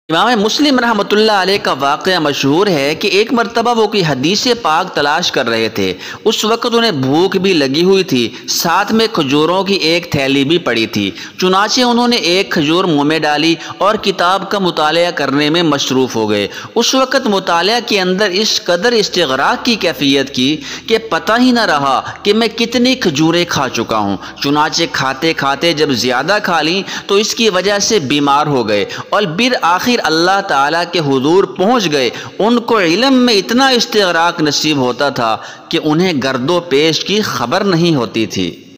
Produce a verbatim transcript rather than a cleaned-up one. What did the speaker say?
इमाम मुस्लिम रहमतुल्लाह अलैह का वाक़या मशहूर है कि एक मरतबा वो कोई हदीस पाक तलाश कर रहे थे। उस वक़्त उन्हें भूख भी लगी हुई थी, साथ में खजूरों की एक थैली भी पड़ी थी। चुनाचे उन्होंने एक खजूर मुँह में डाली और किताब का मुतालिया करने में मशरूफ़ हो गए। उस वक़्त मुतालिया के अंदर इस कदर इस्तिग़राक़ की कैफियत की कि पता ही न रहा कि मैं कितनी खजूरें खा चुका हूँ। चुनाचे खाते खाते जब ज़्यादा खा ली तो इसकी वजह से बीमार हो गए और फिर आखिर अल्लाह ताला के हुजूर पहुँच गए। उनको इल्म में इतना इस्तिग़राक़ नसीब होता था कि उन्हें गर्दो पेश की खबर नहीं होती थी।